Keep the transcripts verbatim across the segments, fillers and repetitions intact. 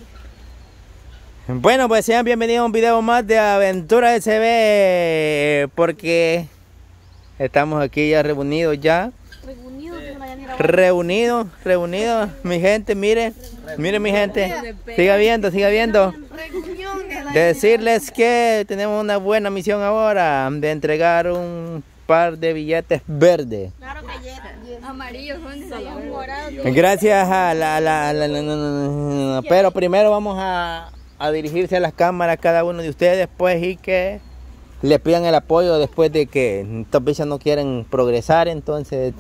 Bueno, pues sean bienvenidos a un video más de Aventura S B, porque estamos aquí ya reunidos ya. Reunidos, reunidos, mi gente, miren, miren mi gente, siga viendo, siga viendo. Decirles que tenemos una buena misión ahora, de entregar un par de billetes verdes. Claro que llegan. Amarillos, morados. Gracias a la, la, la, la, la, la, la, pero primero vamos a, a dirigirse a las cámaras cada uno de ustedes, pues, y que le pidan el apoyo después de que estos bichos no quieren progresar, entonces.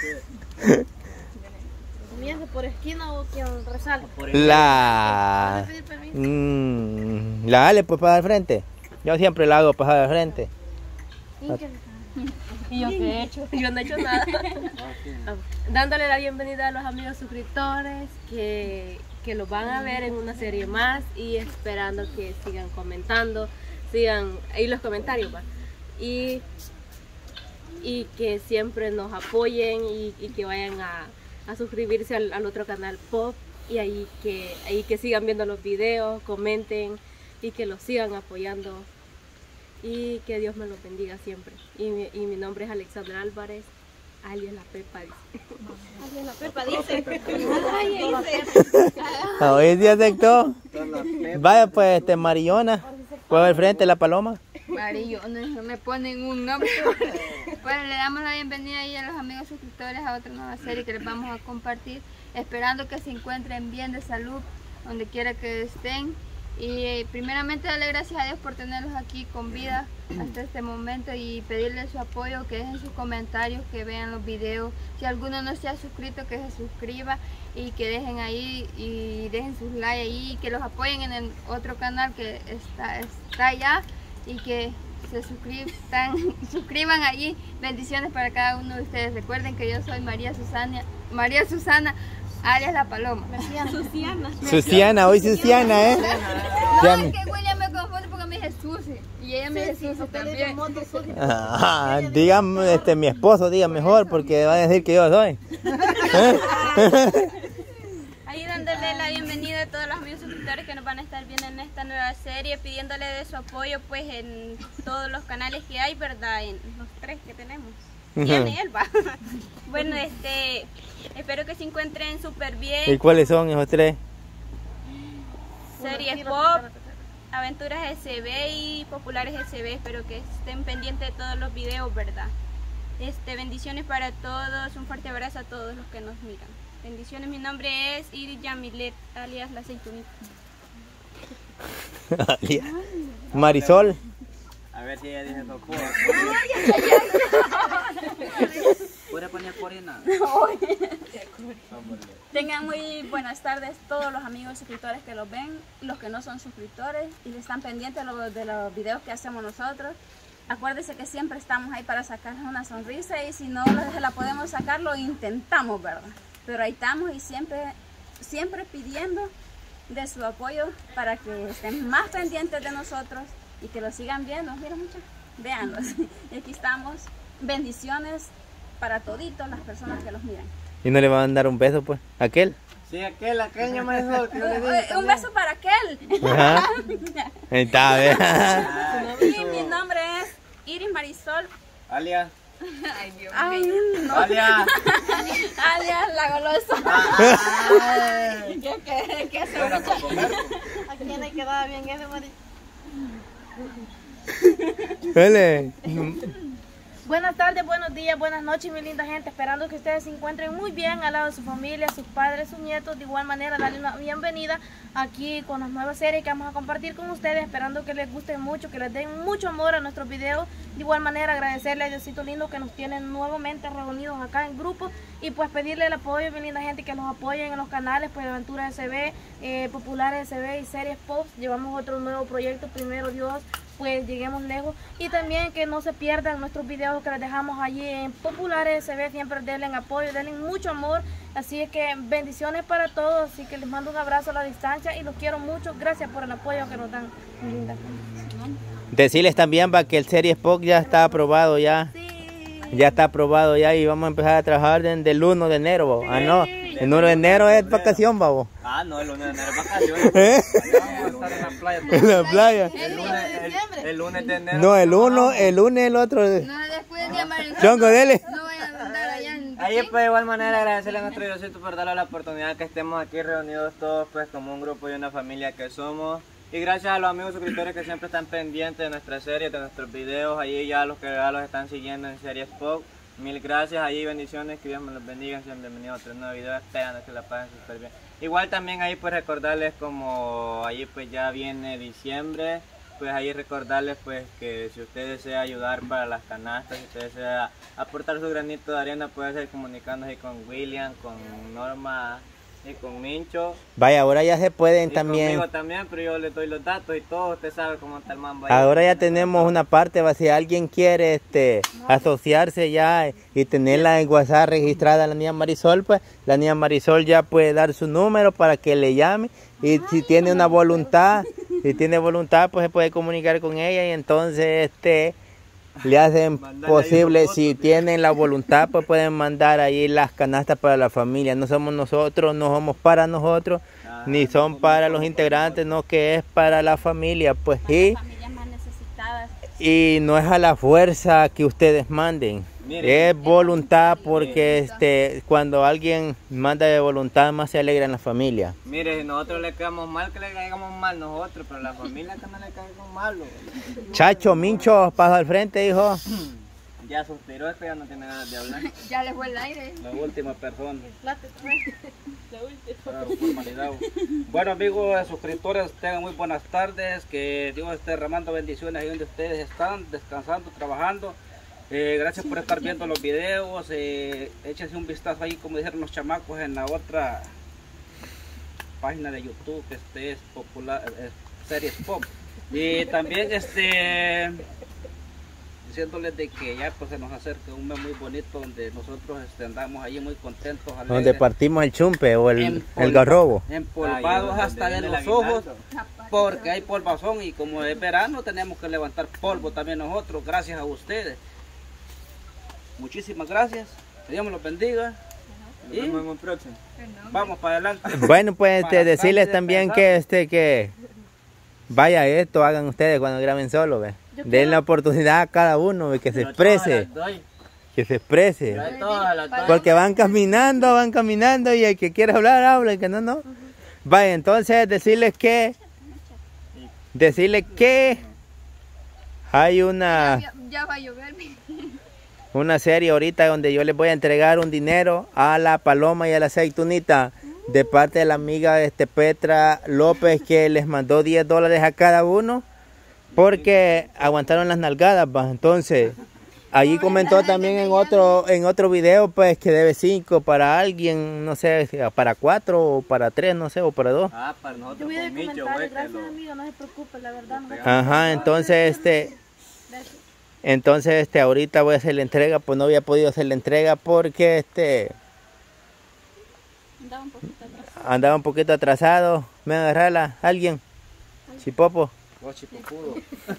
¿Comienza por esquina o quien resalta? La. Mmm, la Ale, pues pasar al frente. Yo siempre la hago pasar al frente. ¿Y yo qué he hecho? Yo no he hecho nada. Dándole la bienvenida a los amigos suscriptores que, que los van a ver en una serie más y esperando que sigan comentando, sigan ahí los comentarios, ¿va? Y, y que siempre nos apoyen y, y que vayan a, a suscribirse al, al otro canal Pop y ahí que, ahí que sigan viendo los videos, comenten y que los sigan apoyando. Y que Dios me los bendiga siempre. Y mi, y mi nombre es Alexandra Álvarez, alias La Pepa, dice. Alias La Pepa, dice. Hoy se aceptó. Vaya pues, este, Mariona. ¿Puedo al frente la paloma? Mariona, me ponen un nombre. Bueno, le damos la bienvenida ahí a los amigos suscriptores a otra nueva serie que les vamos a compartir. Esperando que se encuentren bien de salud, donde quiera que estén. Y primeramente darle gracias a Dios por tenerlos aquí con vida hasta este momento y pedirles su apoyo, que dejen sus comentarios, que vean los videos. Si alguno no se ha suscrito, que se suscriba y que dejen ahí y dejen sus likes ahí, que los apoyen en el otro canal que está, está allá y que se suscriban, suscriban allí. Bendiciones para cada uno de ustedes. Recuerden que yo soy María Susana, María Susana alias La Paloma. Susiana. Susiana, hoy Susiana, ¿eh? No, es que William me confunde porque me dice Susi. Y ella me dice Susi también. Ah, dígame, este, mi esposo diga mejor porque va a decir que yo soy. Ahí dándole la bienvenida a todos los amigos suscriptores que nos van a estar viendo en esta nueva serie, pidiéndole de su apoyo pues en todos los canales que hay, ¿verdad? En los tres que tenemos. Tiene él, va. Bueno, este, espero que se encuentren súper bien. ¿Y cuáles son esos tres? Series Pop, Aventuras S B y Populares S B. Espero que estén pendientes de todos los videos, ¿verdad? Este, bendiciones para todos, un fuerte abrazo a todos los que nos miran. Bendiciones, mi nombre es Iris Yamilet, alias La Aceitunita. Marisol. A ver si ella dice tocó. ¿Puede poner corina? Tengan muy buenas tardes todos los amigos suscriptores que los ven, los que no son suscriptores y están pendientes de los, de los videos que hacemos nosotros. Acuérdense que siempre estamos ahí para sacar una sonrisa y si no la podemos sacar, lo intentamos, ¿verdad? Pero ahí estamos y siempre, siempre pidiendo de su apoyo para que estén más pendientes de nosotros y que lo sigan viendo. Mira, muchachos, véanlos. Y aquí estamos. Bendiciones para toditos las personas que los miran. ¿Y no le van a dar un beso, pues? ¿Aquel? Sí, aquel, aquel ya me dijo que yo le di. Un, un beso para aquel. Ajá. Ahí está, ve. Y mi nombre es Iris Marisol. Alias. Ay, Dios mío. No. Alias. Alias La Golosa. Ay. ¿Qué, qué, qué hace? Bueno, para comer. ¿A quién le quedaba bien ese, María? Vale. Buenas tardes, buenos días, buenas noches, mi linda gente. Esperando que ustedes se encuentren muy bien al lado de su familia, sus padres, sus nietos. De igual manera, darle una bienvenida aquí con las nuevas series que vamos a compartir con ustedes. Esperando que les guste mucho, que les den mucho amor a nuestros videos. De igual manera, agradecerle a Diosito lindo que nos tienen nuevamente reunidos acá en grupo. Y pues pedirle el apoyo, mi linda gente, que nos apoyen en los canales, pues Aventuras S B, eh, Populares S B y Series Pop. Llevamos otro nuevo proyecto, primero Dios, pues lleguemos lejos. Y también que no se pierdan nuestros videos que les dejamos allí en Populares S B. Siempre denle apoyo, denle mucho amor. Así es que bendiciones para todos. Así que les mando un abrazo a la distancia y los quiero mucho. Gracias por el apoyo que nos dan, mi linda gente. Decirles también va que el Series Pop ya está aprobado ya. Sí. Ya está aprobado ya y vamos a empezar a trabajar desde el uno de enero. Ah, no, El uno de enero es vacación, babo. Ah, no, el uno de enero es vacaciones. ¿Eh? Vamos a estar en la playa. En la playa. El lunes, el, el lunes de enero. No, el uno, el lunes, el otro. No, después de llamar el Chongo, dele. no vayan a andar allá en Ahí pues de igual manera agradecerle a nuestro Diosito por darle la oportunidad que estemos aquí reunidos todos pues como un grupo y una familia que somos. Y gracias a los amigos suscriptores que siempre están pendientes de nuestras series, de nuestros videos, ahí ya los que ya los están siguiendo en Series Pop. Mil gracias, ahí bendiciones, que Dios me los bendiga, sean bienvenidos a otro nuevo video, esperando que la pasen súper bien. Igual también ahí pues recordarles como ahí pues ya viene diciembre, pues ahí recordarles pues que si usted desea ayudar para las canastas, si usted desea aportar su granito de arena, puede ser comunicándose con William, con Norma y con Mincho. Vaya, ahora ya se pueden Y también. conmigo también, pero yo le doy los datos y todo, usted sabe cómo está el mambo ahí. Ahora ya tenemos una parte, va, si alguien quiere este asociarse ya y tenerla en WhatsApp registrada a la niña Marisol, pues la niña Marisol ya puede dar su número para que le llame y si tiene una voluntad, si tiene voluntad pues se puede comunicar con ella y entonces este le hacen posible, si tienen la voluntad pues pueden mandar ahí las canastas para la familia. No somos nosotros, no somos para nosotros, ni son para los integrantes, no, que es para la familia, pues sí. Familias más necesitadas. Y no es a la fuerza que ustedes manden, Mire. es voluntad, porque este cuando alguien manda de voluntad más se alegra en la familia. Mire, si nosotros le caemos mal, que le caigamos mal nosotros, pero la familia que no le caigamos mal. Chacho, Mincho, paso al frente, hijo. Ya suspiró, este ya no tiene ganas de hablar. ya les fue el aire. La última persona. La Claro, formalidad. Bueno amigos suscriptores, tengan muy buenas tardes, que Dios esté derramando bendiciones ahí donde ustedes están, descansando, trabajando. Eh, gracias por estar viendo los videos, eh, échense un vistazo ahí como dijeron los chamacos en la otra página de YouTube que este es popular, eh, Series Pop. Y también este diciéndoles de que ya pues se nos acerca un mes muy bonito donde nosotros este, andamos ahí muy contentos, alegres, Donde partimos el chumpe o el, Empolva- el garrobo. empolvados Ay, hasta de donde los viene el ojos, aguinaldo. porque hay polvazón y como es verano tenemos que levantar polvo también nosotros, gracias a ustedes. Muchísimas gracias, que Dios me los bendiga Nos y vemos en un próximo. vamos para adelante. Bueno, pues este, Para decirles estar también descansando. que este que vaya esto, hagan ustedes cuando graben solo, ¿ve? Yo Den quiero- la oportunidad a cada uno de que se Yo todas exprese, las doy. que se exprese. Yo todas las doy. Porque van caminando, van caminando y el que quiere hablar, habla, el que no, no. Vaya, entonces decirles que, decirles que hay una, Ya, ya va a llover. una serie ahorita donde yo les voy a entregar un dinero a la Paloma y a la Aceitunita de parte de la amiga este, Petra López, que les mandó diez dólares a cada uno porque aguantaron las nalgadas, pues. Entonces allí comentó también en otro en otro video pues que debe cinco para alguien, no sé, para cuatro o para tres, no sé, o para dos. Ah, para Yo nosotros voy a con Micho, comentar, güey, que gracias lo... amigo, no se preocupe, la verdad. No. Ajá, entonces este entonces este ahorita voy a hacer la entrega, pues no había podido hacer la entrega porque este Andaba un poquito atrás. andaba un poquito atrasado. ¿Me agarrala alguien? Chipopo. Oh, chipopudo.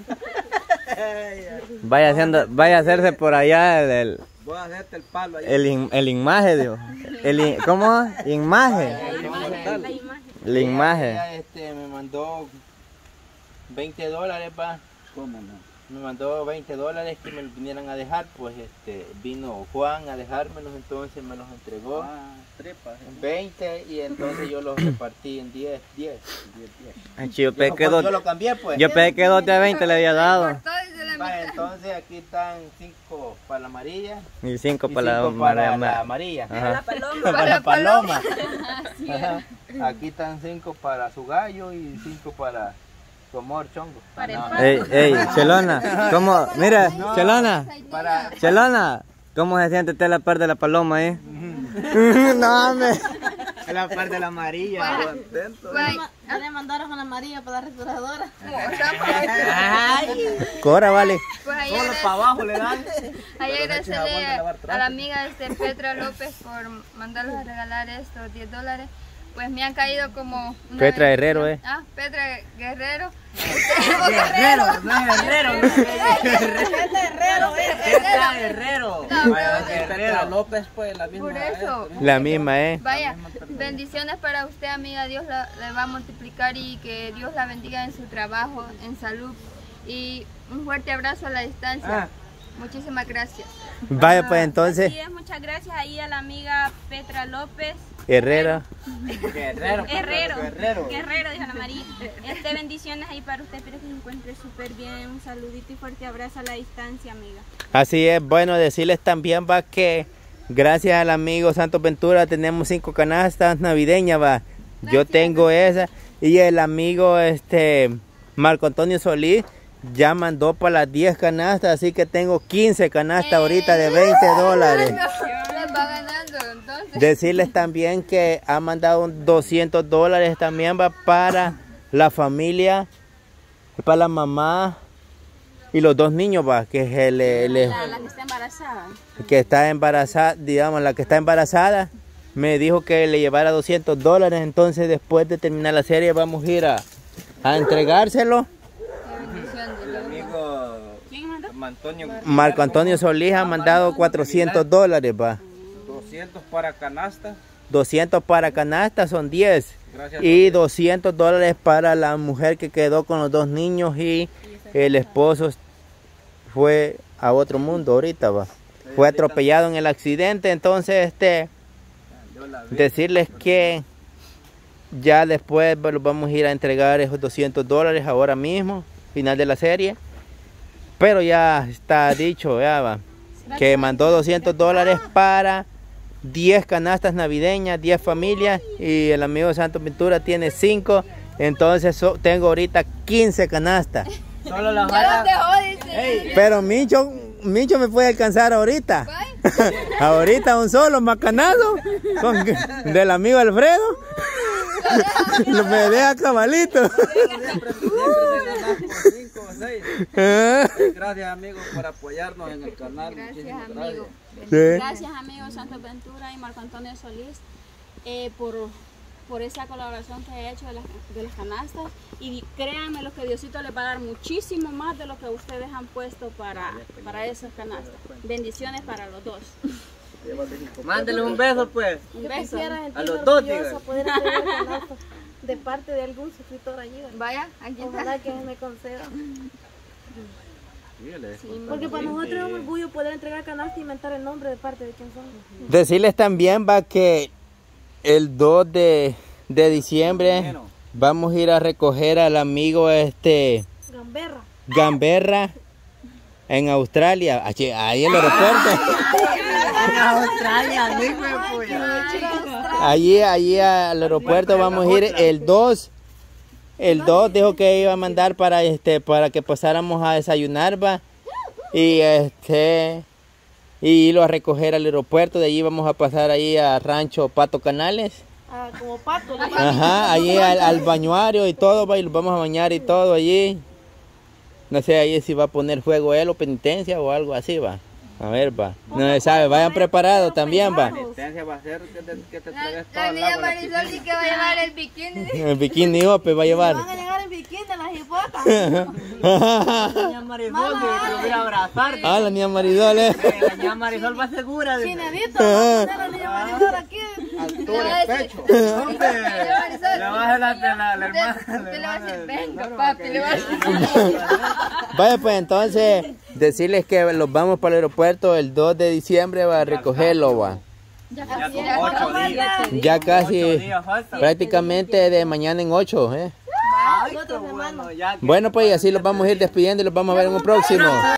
Vaya haciendo, vaya a hacerse por allá el el, Voy a hacerte el palo ahí. el, in- el inmaje, digo. El in- ¿Cómo? Inmaje. La imagen. La imagen. Ella, este, me mandó veinte dólares, pa. ¿Cómo no? Me mandó veinte dólares que me los vinieran a dejar, pues este, vino Juan a dejármelos, entonces me los entregó Ah, trepas. en veinte y entonces yo los repartí en diez, diez, diez, diez. Ay, Yo Yo, pensé que cuando dos- yo lo cambié, pues. yo pensé que dos de veinte le había dado. Cortó desde la Pa, mitad. entonces aquí están cinco para la amarilla Y cinco y para la, cinco para para la la- amarilla. Ajá. Para la paloma. Ajá. Aquí están cinco para su gallo y cinco para su amor chongo. Para el No, pan. Ey, ey, Chelona, ¿cómo? Mira, Chelona, para Chelona, ¿cómo se siente usted la parte de la paloma ahí? No, me. Es la parte de la amarilla. Contento. Pues, Ya le mandaron a la María para la restauradora. Cora, vale. pues ahí Solo agra- para abajo le dan. ahí agradecerle jabón de lavar a, trastes. a la amiga este, Petra López por mandarles a regalar estos diez dólares. Pues me han caído como una Petra bendición. Herrero, ¿eh? Ah, Petra Guerrero. Guerrero, no es Guerrero, no es Guerrero. Petra Guerrero. No, Petra López, pues, la misma. por eso. La misma, ¿eh? Vaya, bendiciones para usted, amiga. Dios la, la va a multiplicar y que Dios la bendiga en su trabajo, en salud. Y un fuerte abrazo a la distancia. Ah. Muchísimas gracias. Vaya, pues entonces, Así es, muchas gracias ahí a la amiga Petra López. Herrera. Guerrero. Herrero. Guerrero. Guerrero, dijo Ana María. Este, bendiciones ahí para usted, espero que se encuentre súper bien. Un saludito y fuerte abrazo a la distancia, amiga. Así es, bueno, decirles también va que gracias al amigo Santos Ventura tenemos cinco canastas navideñas, va. Yo tengo esa y el amigo este Marco Antonio Solís ya mandó para las diez canastas, así que tengo quince canastas ahorita de veinte dólares. Les va ganando, entonces. Decirles también que ha mandado doscientos dólares también va para la familia, para la mamá y los dos niños va, que es el, el- el- La, la que está embarazada. que está embarazada, digamos, la que está embarazada, me dijo que le llevara doscientos dólares, entonces después de terminar la serie vamos a ir a, a entregárselo. Qué bendición de El Dios. amigo ¿Quién mandó? Antonio. Marco Antonio Solís ha mandado cuatrocientos dólares, va. doscientos para canasta. doscientos para canasta son diez. Gracias. Y doscientos dólares para la mujer que quedó con los dos niños y el esposo fue a otro mundo ahorita, va. Fue atropellado en el accidente, entonces este decirles que ya después los vamos a ir a entregar esos doscientos dólares ahora mismo, final de la serie. Pero ya está dicho, ya va, que mandó doscientos dólares para diez canastas navideñas, diez familias, y el amigo Santos Ventura tiene cinco, entonces so- tengo ahorita quince canastas. Solo la Ya los falta. dejó, dice. Ey, Pero Micho, Micho me puede alcanzar ahorita. Ahorita un solo macanazo con, del amigo Alfredo. Lo me deja cabalito. Siempre, siempre se ganan por cinco o seis. Gracias, amigos, por apoyarnos en el canal. Gracias, Muchísimas amigo. Sí. Gracias, amigos Santos Ventura y Marco Antonio Solís, eh, por, por esa colaboración que ha hecho de las, de las canastas. Y créanme lo que Diosito les va a dar muchísimo más de lo que ustedes han puesto para, para esas canastas. Bendiciones para los dos. mándele un beso, pues. Un beso. Quisiera A sentirme los dos, orgullosa digan. poder entregar canastas de parte de algún suscriptor allí. ¿verdad? Vaya, aquí está. Ojalá que me conceda. Porque para nosotros es un orgullo poder entregar canastas y inventar el nombre de parte de quien somos. Decirles también va que el dos de, de diciembre vamos a ir a recoger al amigo este Gamberra. Gamberra en Australia, allí, ahí en el aeropuerto. En Australia, ni me puya. Allí, allí al aeropuerto vamos a ir el dos. El dos dijo que iba a mandar para este para que pasáramos a desayunar, va. Y este y irlo a recoger al aeropuerto, de allí vamos a pasar ahí a Rancho Pato Canales. Ah, como pato. ¿no? Ajá, allí al, al bañuario y todo, va, y los vamos a bañar y todo allí. No sé ahí si va a poner fuego él o penitencia o algo así, va. A ver, va. No se sabe, vayan preparados también, va. La penitencia va a ser que te, que te La, traigas la todo el niña agua. de la Marisol sí que va a llevar el bikini. El bikini Ope va a llevar. Van a llegar en bikini las hipotas. Niña Marisol, que lo voy a abrazar. Ah, la niña Marisol, eh. Eh, La niña Marisol va segura. dice. Chinedito, vamos a poner a la niña Marisol aquí. altura de pecho. Hombre, le vas a la, la, la, la hermana. Usted le va a decir, la venga, hermana, papi, que- le va a decir. Vaya, pues entonces decirles que los vamos para el aeropuerto el dos de diciembre va a recogerlo, va. Ya como ocho días. Ya Ocho casi días faltan. prácticamente de mañana en ocho, ¿eh? Ay, qué bueno, ya que- Bueno, pues y así los vamos a ir despidiendo y los vamos a ver en un próximo.